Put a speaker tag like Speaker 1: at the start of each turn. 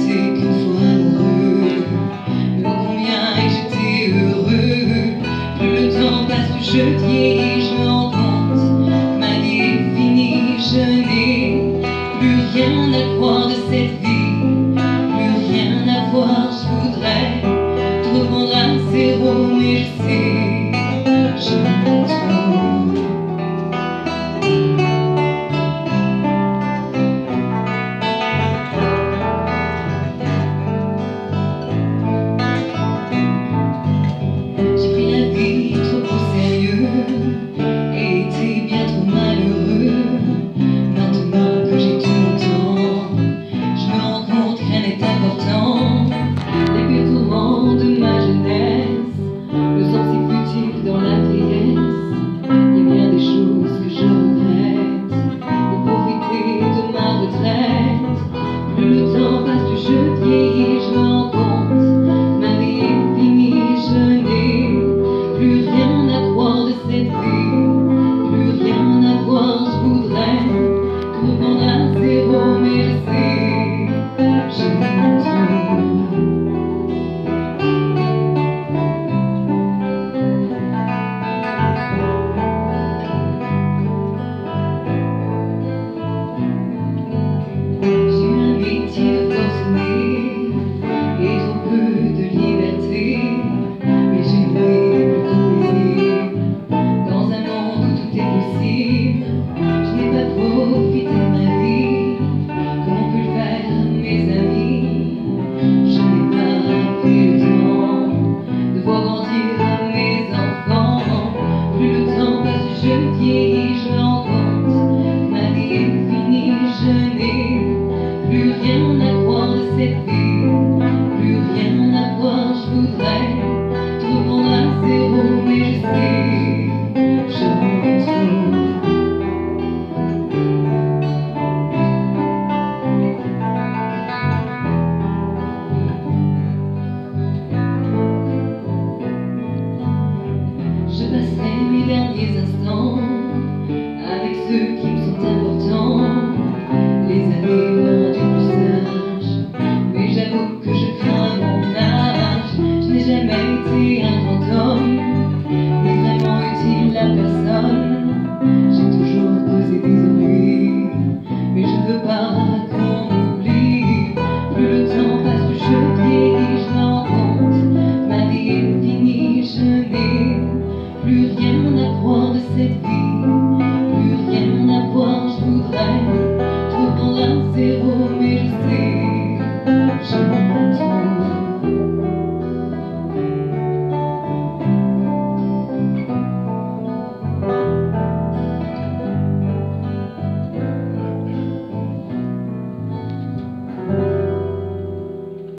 Speaker 1: n'étais qu'une fois amoureux. Mais ô combien j'étais heureux. Plus le temps passe, plus je vieillis, je me rends compte que ma vie est finie. Je n'ai plus rien à croire de cette vie, plus rien à voir. Je voudrais tout reprendre à zéro, mais je sais, je m'en trouve. J'ai pris la vie trop au sérieux et été bien trop malheureux. Maintenant que j'ai tout mon temps, je me rends compte que rien n'est important. Les vieux tourments de ma jeunesse me semblent si futiles dans la vieillesse. Il y a bien des choses que je regrette, de profiter de ma retraite. Plus le temps passe, plus je vieillis, je me rends compte, ma vie est finie. Je n'ai plus rien à croire de cette vie, plus rien à voir. Je voudrais tout reprendre à zéro, mais je sais, je m'en trouve. J'ai un métier de forcené et trop peu de liberté, mais j'aimerais beaucoup plaisir dans un monde où tout est possible. Je n'ai pas profité de ma vie comme on peut le faire mes amis. Je n'ai pas pris le temps de voir grandir mes enfants. Plus le temps passe, plus je vieillis, je me rends compte, ma vie est finie. Je n'ai plus rien à croire de cette vie.